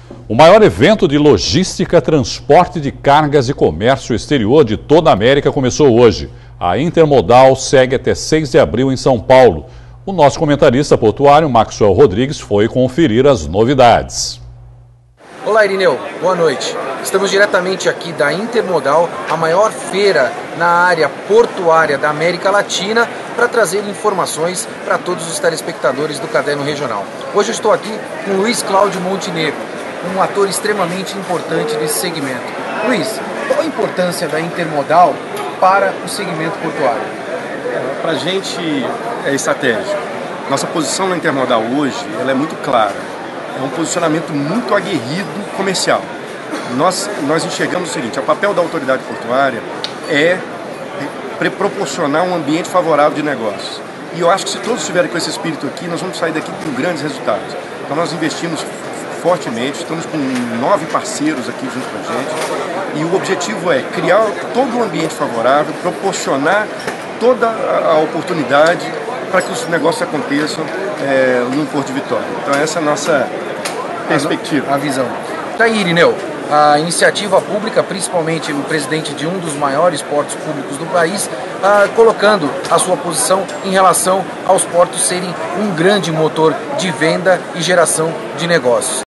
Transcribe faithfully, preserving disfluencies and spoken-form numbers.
O maior evento de logística, transporte de cargas e comércio exterior de toda a América começou hoje. A Intermodal segue até seis de abril em São Paulo. O nosso comentarista portuário, Maxwell Rodrigues, foi conferir as novidades. Olá, Irineu. Boa noite. Estamos diretamente aqui da Intermodal, a maior feira na área portuária da América Latina, para trazer informações para todos os telespectadores do Caderno Regional. Hoje eu estou aqui com Luiz Cláudio Montenegro, um ator extremamente importante desse segmento. Luiz, qual a importância da Intermodal para o segmento portuário? Para a gente é estratégico. Nossa posição na Intermodal hoje ela é muito clara. É um posicionamento muito aguerrido comercial. Nós, nós enxergamos o seguinte: o papel da autoridade portuária é proporcionar um ambiente favorável de negócios. E eu acho que se todos estiverem com esse espírito aqui, nós vamos sair daqui com grandes resultados. Então nós investimos fortemente, estamos com nove parceiros aqui junto com a gente, e o objetivo é criar todo o ambiente favorável, proporcionar toda a oportunidade para que os negócios aconteçam é, no Porto de Vitória. Então essa é a nossa perspectiva. A visão. Daí, Irineu, a iniciativa pública, principalmente o presidente de um dos maiores portos públicos do país, ah, colocando a sua posição em relação aos portos serem um grande motor de venda e geração de negócios.